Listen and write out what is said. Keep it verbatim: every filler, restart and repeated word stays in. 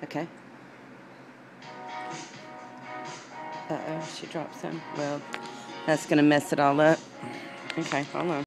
Okay. Uh-oh, she drops him. Well, that's going to mess it all up. Okay, hold on.